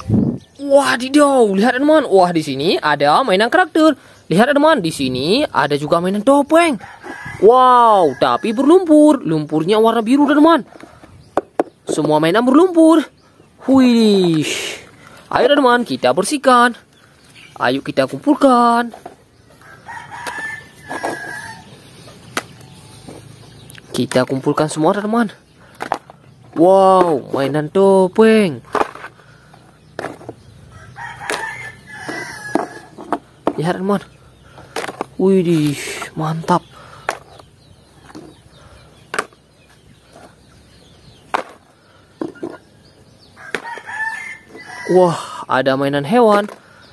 Wadidaw, lihat teman. Wah, di sini ada mainan karakter. Lihat teman, di sini ada juga mainan topeng. Wow, tapi berlumpur. Lumpurnya warna biru teman. Semua mainan berlumpur. Wih. Ayo teman, kita bersihkan. Ayo kita kumpulkan. Kita kumpulkan semua teman. Wow, mainan topeng. Lihat teman. Wih, mantap. Wah, ada mainan hewan.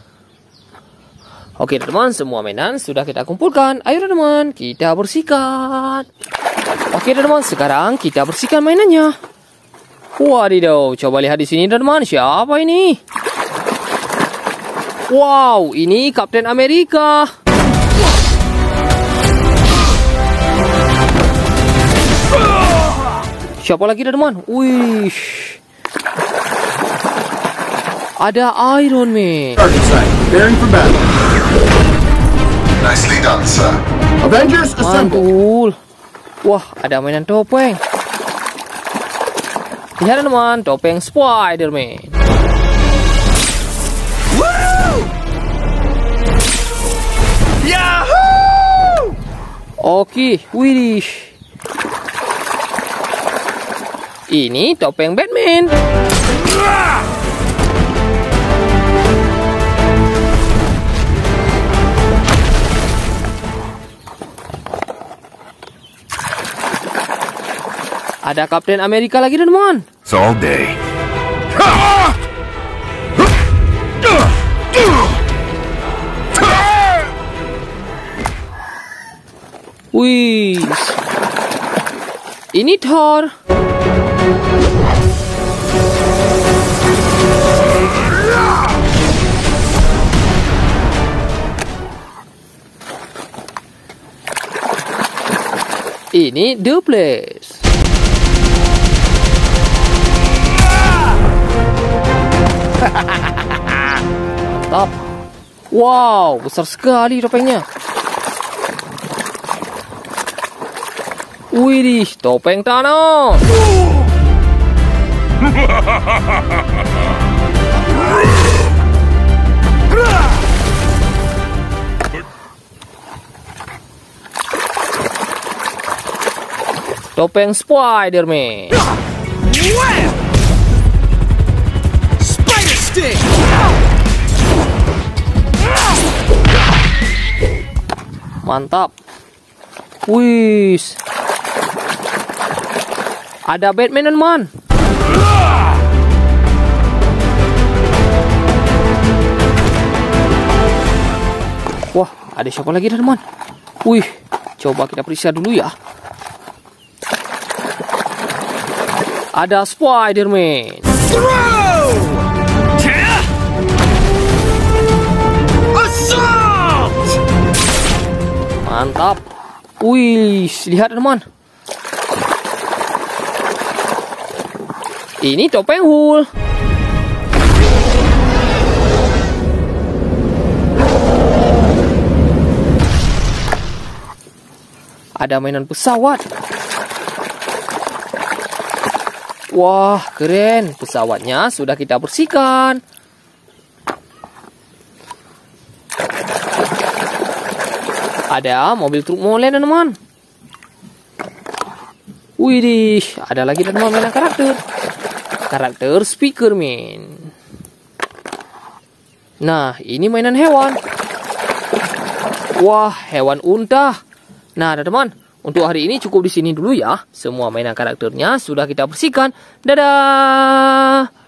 Oke teman, semua mainan sudah kita kumpulkan. Ayo teman, kita bersihkan. Oke teman, sekarang kita bersihkan mainannya. Wadidaw, coba lihat di sini teman, siapa ini? Wow, ini Kapten Amerika. Siapa lagi teman? Wih, ada Iron Man. Nicely done, sir. Avengers assemble. Mantul. Wah, ada mainan topeng. Lihat teman, topeng Spider-Man. Yahoo! Oke, wih. Ini topeng Batman. Ada Kapten Amerika lagi teman. It's all day. Wih. Ini Thor. Ini The Flash. Mantap. Wow, besar sekali topengnya. Wih, topeng Thanos. Topeng Spider-Man. Spider-Stick. Mantap. Wih. Ada Batman teman. Wah, ada siapa lagi teman? Wih, coba kita periksa dulu ya. Ada Spider-Man. Assault! Mantap. Wih, lihat teman. Ini topeng Hulk. Ada mainan pesawat. Wah, keren. Pesawatnya sudah kita bersihkan. Ada mobil truk molen teman. Widih, ada lagi teman mainan karakter. Karakter Speakerman. Nah, ini mainan hewan. Wah, hewan unta. Nah, teman, untuk hari ini cukup di sini dulu ya. Semua mainan karakternya sudah kita bersihkan. Dadah.